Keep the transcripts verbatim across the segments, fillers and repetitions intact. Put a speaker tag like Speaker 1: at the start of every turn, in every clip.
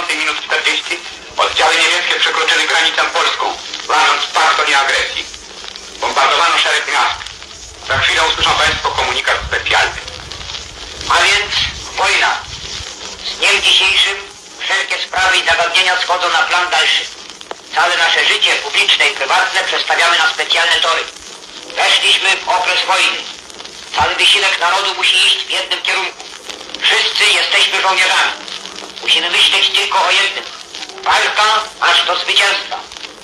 Speaker 1: dziewiątej minut czterdzieści oddziały niemieckie przekroczyły granicę polską, łamiąc pakt o nieagresji. Bombardowano szereg miast. Za chwilę usłyszą Państwo komunikat specjalny.
Speaker 2: A więc wojna. Z dniem dzisiejszym wszelkie sprawy i zagadnienia schodzą na plan dalszy. Całe nasze życie publiczne i prywatne przestawiamy na specjalne tory. Weszliśmy w okres wojny. Cały wysiłek narodu musi iść w jednym kierunku. Wszyscy jesteśmy żołnierzami. Musimy myśleć tylko o jednym. Walka aż do zwycięstwa.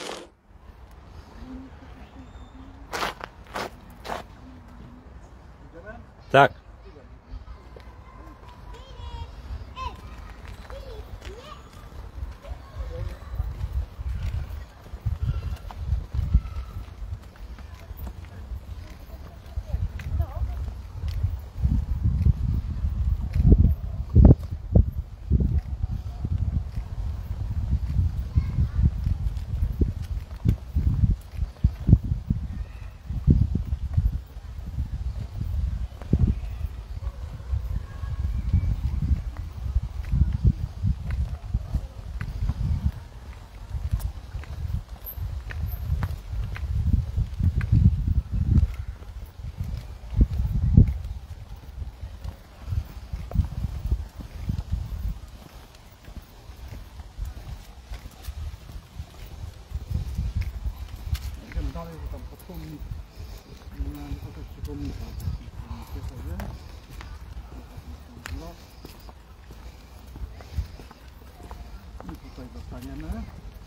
Speaker 3: Tak.
Speaker 4: Dalej, bo tam pod pomnik, miałem chociaż przypomnika sobie. I tutaj dostaniemy.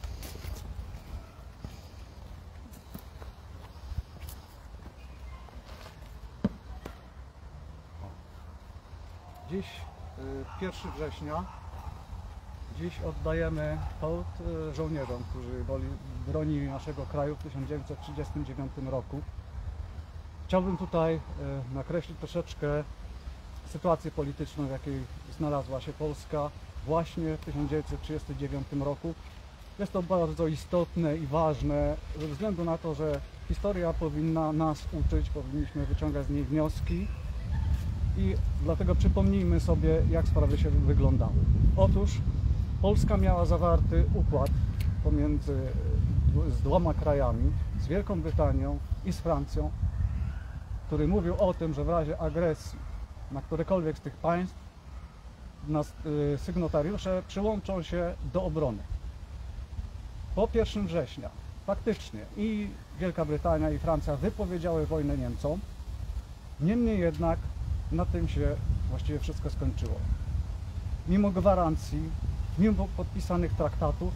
Speaker 4: Dziś pierwszego września. Dziś oddajemy hołd żołnierzom, którzy bronili naszego kraju w tysiąc dziewięćset trzydziestym dziewiątym roku. Chciałbym tutaj nakreślić troszeczkę sytuację polityczną, w jakiej znalazła się Polska właśnie w tysiąc dziewięćset trzydziestym dziewiątym roku. Jest to bardzo istotne i ważne ze względu na to, że historia powinna nas uczyć, powinniśmy wyciągać z niej wnioski i dlatego przypomnijmy sobie, jak sprawy się wyglądały. Otóż Polska miała zawarty układ pomiędzy z dwoma krajami, z Wielką Brytanią i z Francją, który mówił o tym, że w razie agresji na którekolwiek z tych państw nas, y, sygnatariusze przyłączą się do obrony. Po pierwszego września faktycznie i Wielka Brytania i Francja wypowiedziały wojnę Niemcom, niemniej jednak na tym się właściwie wszystko skończyło. Mimo gwarancji, mimo podpisanych traktatów,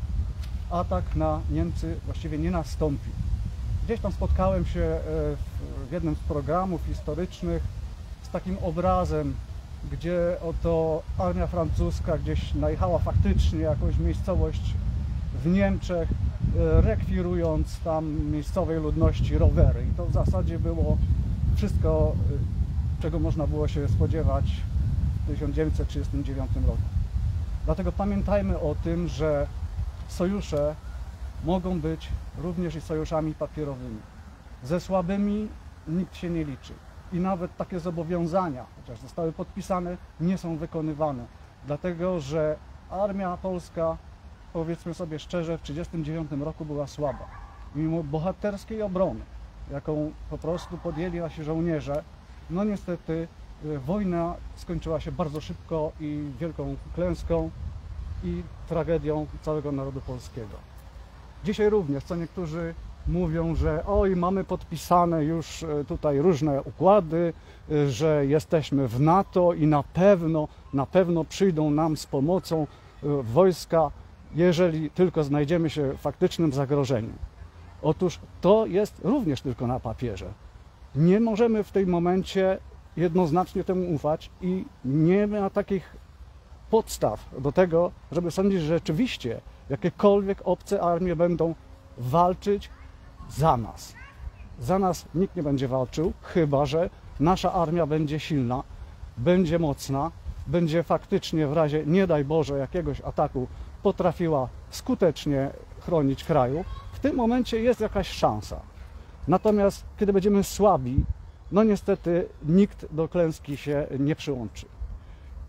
Speaker 4: atak na Niemcy właściwie nie nastąpił. Gdzieś tam spotkałem się w jednym z programów historycznych z takim obrazem, gdzie oto armia francuska gdzieś najechała faktycznie jakąś miejscowość w Niemczech, rekwirując tam miejscowej ludności rowery. I to w zasadzie było wszystko, czego można było się spodziewać w tysiąc dziewięćset trzydziestym dziewiątym roku. Dlatego pamiętajmy o tym, że sojusze mogą być również i sojuszami papierowymi. Ze słabymi nikt się nie liczy. I nawet takie zobowiązania, chociaż zostały podpisane, nie są wykonywane. Dlatego, że armia polska, powiedzmy sobie szczerze, w tysiąc dziewięćset trzydziestym dziewiątym roku była słaba. Mimo bohaterskiej obrony, jaką po prostu podjęli nasi żołnierze, no niestety wojna skończyła się bardzo szybko i wielką klęską i tragedią całego narodu polskiego. Dzisiaj również, co niektórzy mówią, że oj, mamy podpisane już tutaj różne układy, że jesteśmy w NATO i na pewno, na pewno przyjdą nam z pomocą wojska, jeżeli tylko znajdziemy się w faktycznym zagrożeniu. Otóż to jest również tylko na papierze. Nie możemy w tym momencie jednoznacznie temu ufać i nie ma takich podstaw do tego, żeby sądzić, że rzeczywiście jakiekolwiek obce armie będą walczyć za nas. Za nas nikt nie będzie walczył, chyba że nasza armia będzie silna, będzie mocna, będzie faktycznie w razie, nie daj Boże, jakiegoś ataku potrafiła skutecznie chronić kraju. W tym momencie jest jakaś szansa. Natomiast kiedy będziemy słabi, no niestety nikt do klęski się nie przyłączy.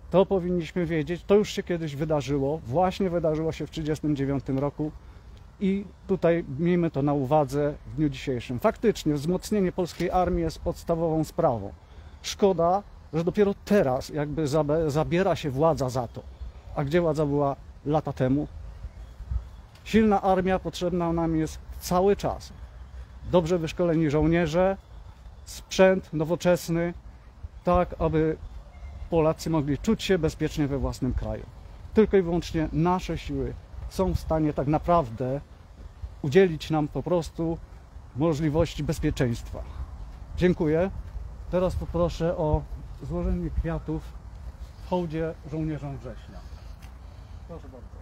Speaker 4: To powinniśmy wiedzieć, to już się kiedyś wydarzyło, właśnie wydarzyło się w tysiąc dziewięćset trzydziestym dziewiątym roku i tutaj miejmy to na uwadze w dniu dzisiejszym. Faktycznie wzmocnienie polskiej armii jest podstawową sprawą. Szkoda, że dopiero teraz jakby zabiera się władza za to. A gdzie władza była lata temu? Silna armia potrzebna nam jest cały czas. Dobrze wyszkoleni żołnierze, sprzęt nowoczesny, tak aby Polacy mogli czuć się bezpiecznie we własnym kraju. Tylko i wyłącznie nasze siły są w stanie tak naprawdę udzielić nam po prostu możliwości bezpieczeństwa. Dziękuję. Teraz poproszę o złożenie kwiatów w hołdzie żołnierzom września. Proszę bardzo.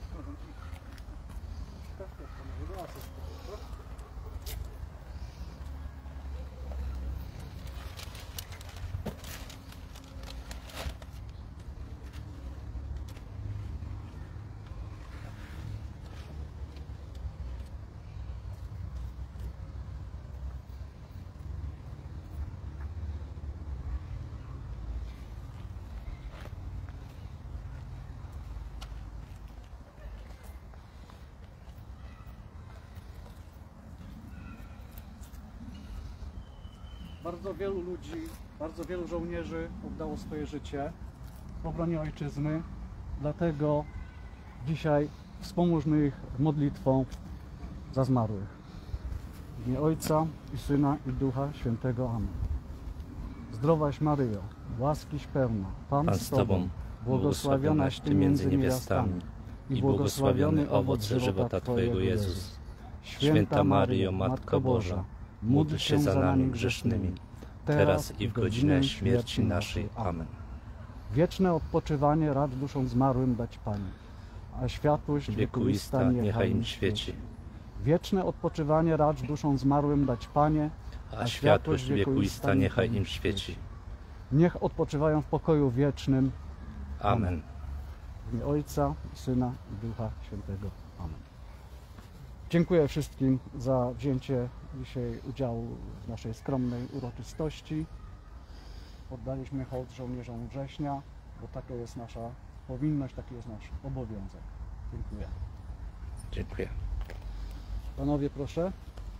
Speaker 4: Bardzo wielu ludzi, bardzo wielu żołnierzy oddało swoje życie w obronie ojczyzny, dlatego dzisiaj wspomóżmy ich modlitwą za zmarłych. W imię Ojca i Syna i Ducha Świętego. Amen. Zdrowaś Maryjo, łaskiś pełna, Pan,
Speaker 3: Pan
Speaker 4: z Tobą, błogosławionaś Ty między niewiastami i błogosławiony owoc żywota Twojego, Jezus. Święta Maryjo, Matko Boża, módl się za nami grzesznymi, teraz i w godzinę śmierci naszej. Amen. Wieczne odpoczywanie racz duszom zmarłym dać Panie, a światłość wiekuista niechaj im świeci. Wieczne odpoczywanie racz duszom zmarłym dać Panie,
Speaker 3: A światłość wiekuista niechaj im świeci.
Speaker 4: Niech odpoczywają w pokoju wiecznym.
Speaker 3: Amen.
Speaker 4: W imię Ojca, Syna i Ducha Świętego. Amen. Dziękuję wszystkim za wzięcie dzisiaj udziału w naszej skromnej uroczystości. Oddaliśmy hołd żołnierzom września, bo taka jest nasza powinność, taki jest nasz obowiązek. Dziękuję.
Speaker 3: Dziękuję.
Speaker 4: Panowie, proszę.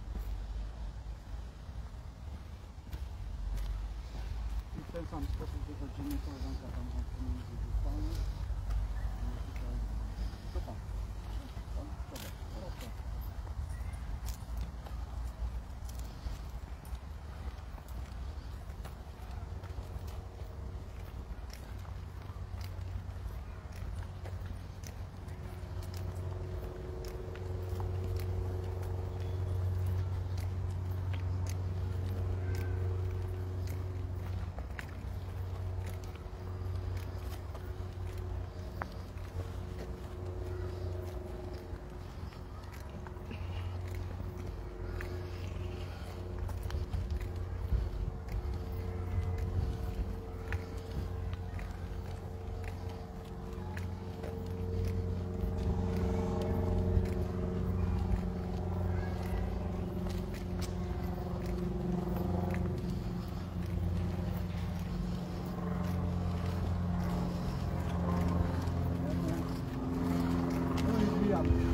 Speaker 4: I w ten sam sposób wychodzimy, koleżanka tam między grupami. Co pan? Pan? Dobra. Proszę. Wbijamy.